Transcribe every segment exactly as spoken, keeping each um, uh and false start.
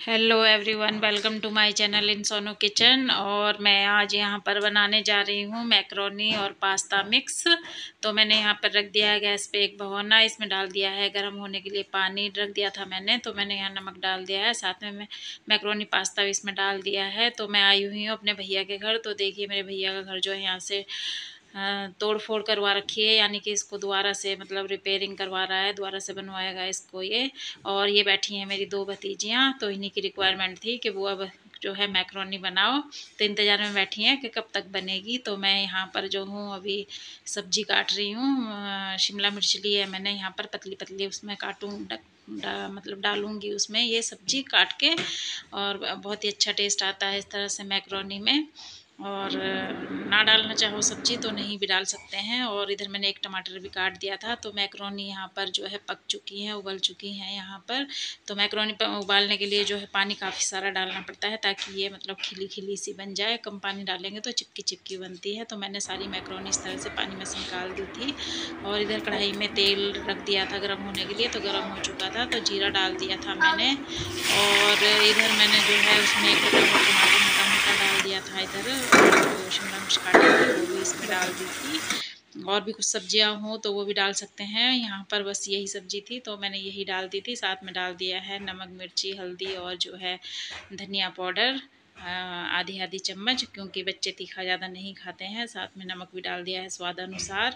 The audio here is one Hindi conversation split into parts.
Hello everyone, welcome to my channel in Sonu kitchen. और मैं आज यहाँ पर बनाने जा रही हूँ मैक्रोनी और पास्ता मिक्स। तो मैंने यहाँ पर रख दिया है गैस पे एक भगोना। इसमें डाल दिया है गर्म होने के लिए पानी, रख दिया था मैंने। तो मैंने यहाँ नमक डाल दिया है, साथ में मैं मैक्रोनी पास्ता भी इसमें डाल दिया है। तो मैं आई हुई हूँ अपने भैया के घर। तो देखिए मेरे भैया का घर जो है यहाँ से तोड़ फोड़ करवा रखी है, यानी कि इसको दोबारा से मतलब रिपेयरिंग करवा रहा है, दोबारा से बनवाएगा इसको ये। और ये बैठी हैं मेरी दो भतीजियाँ, तो इन्हीं की रिक्वायरमेंट थी कि वो अब जो है मैक्रोनी बनाओ। तो इंतज़ार में बैठी हैं कि कब तक बनेगी। तो मैं यहाँ पर जो हूँ अभी सब्जी काट रही हूँ। शिमला मिर्च ली है मैंने यहाँ पर, पतली पतली उसमें काटूँ डा, मतलब डालूँगी उसमें ये सब्जी काट के। और बहुत ही अच्छा टेस्ट आता है इस तरह से मैक्रोनी में। और ना डालना चाहो सब्जी तो नहीं भी डाल सकते हैं। और इधर मैंने एक टमाटर भी काट दिया था। तो मैक्रोनी यहाँ पर जो है पक चुकी हैं, उबल चुकी हैं यहाँ पर। तो मैक्रोनी पर उबालने के लिए जो है पानी काफ़ी सारा डालना पड़ता है, ताकि ये मतलब खिली खिली सी बन जाए। कम पानी डालेंगे तो चिपकी चिपकी बनती है। तो मैंने सारी मैक्रोनी इस तरह से पानी में से निकाल दी थी। और इधर कढ़ाई में तेल रख दिया था गर्म होने के लिए। तो गर्म हो चुका था तो जीरा डाल दिया था मैंने। और इधर मैंने जो है उसमें एक टमाटर मोटा मोटा डाल दिया था। इधर जो शिमला मिर्च काटी थी वो भी इसमें डाल दी थी। और भी कुछ सब्जियां हो तो वो भी डाल सकते हैं। यहाँ पर बस यही सब्जी थी तो मैंने यही डाल दी थी। साथ में डाल दिया है नमक, मिर्ची, हल्दी और जो है धनिया पाउडर आधी आधी चम्मच, क्योंकि बच्चे तीखा ज़्यादा नहीं खाते हैं। साथ में नमक भी डाल दिया है स्वाद अनुसार।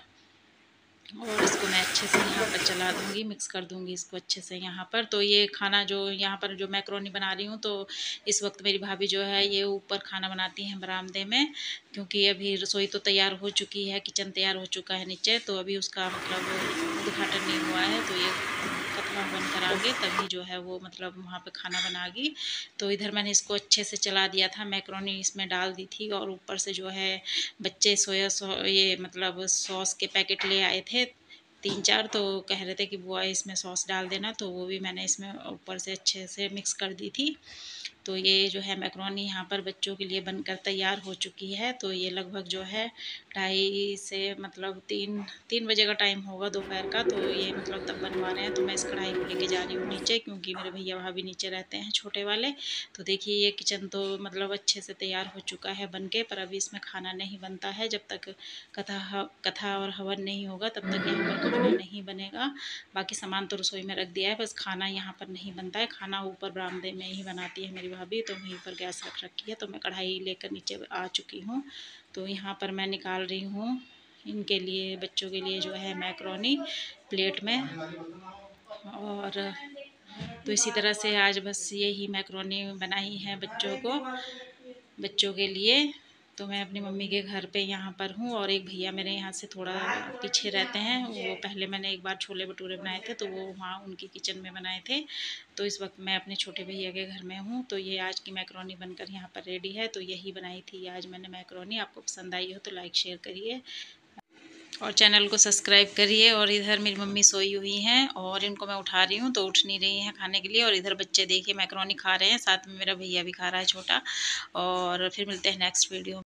और इसको मैं अच्छे से यहाँ पर चला दूँगी, मिक्स कर दूँगी इसको अच्छे से यहाँ पर। तो ये खाना जो यहाँ पर जो मैक्रोनी बना रही हूँ, तो इस वक्त मेरी भाभी जो है ये ऊपर खाना बनाती हैं बरामदे में, क्योंकि अभी रसोई तो तैयार हो चुकी है, किचन तैयार हो चुका है नीचे। तो अभी उसका मतलब उद्घाटन नहीं हुआ है। तो ये कपड़ा बन कर आगे तभी जो है वो मतलब वहाँ पे खाना बनागी। तो इधर मैंने इसको अच्छे से चला दिया था, मैक्रोनी इसमें डाल दी थी। और ऊपर से जो है बच्चे सोया सो ये मतलब सॉस के पैकेट ले आए थे तीन चार। तो कह रहे थे कि बुआ इसमें सॉस डाल देना, तो वो भी मैंने इसमें ऊपर से अच्छे से मिक्स कर दी थी। तो ये जो है मैक्रोनी यहाँ पर बच्चों के लिए बनकर तैयार हो चुकी है। तो ये लगभग जो है ढाई से मतलब तीन तीन बजे का टाइम होगा दोपहर का। तो ये मतलब तब बनवा रहे हैं। तो मैं इस कढ़ाई को लेके जा रही हूँ नीचे, क्योंकि मेरे भैया भाभी नीचे रहते हैं छोटे वाले। तो देखिए ये किचन तो मतलब अच्छे से तैयार हो चुका है बन के, पर अभी इसमें खाना नहीं बनता है। जब तक कथा कथा और हवन नहीं होगा तब तक यहाँ पर खाना नहीं बनेगा। बाकी सामान तो रसोई में रख दिया है, बस खाना यहाँ पर नहीं बनता है। खाना ऊपर बरामदे में ही बनाती है मेरी भाभी। तो वहीं पर गैस रख रखी है। तो मैं कढ़ाई लेकर नीचे आ चुकी हूँ। तो यहाँ पर मैं निकाल रही हूँ इनके लिए, बच्चों के लिए जो है मैक्रोनी प्लेट में। और तो इसी तरह से आज बस यही मैक्रोनी बनाई है बच्चों को, बच्चों के लिए। तो मैं अपनी मम्मी के घर पे यहाँ पर हूँ। और एक भैया मेरे यहाँ से थोड़ा पीछे रहते हैं, वो पहले मैंने एक बार छोले भटूरे बनाए थे तो वो वहाँ उनकी किचन में बनाए थे। तो इस वक्त मैं अपने छोटे भैया के घर में हूँ। तो ये आज की मैक्रोनी बनकर यहाँ पर रेडी है। तो यही बनाई थी आज मैंने मैक्रोनी। आपको पसंद आई हो तो लाइक शेयर करिए और चैनल को सब्सक्राइब करिए। और इधर मेरी मम्मी सोई हुई हैं और इनको मैं उठा रही हूँ, तो उठ नहीं रही हैं खाने के लिए। और इधर बच्चे देखिए मैक्रोनी खा रहे हैं, साथ में मेरा भैया भी खा रहा है छोटा। और फिर मिलते हैं नेक्स्ट वीडियो।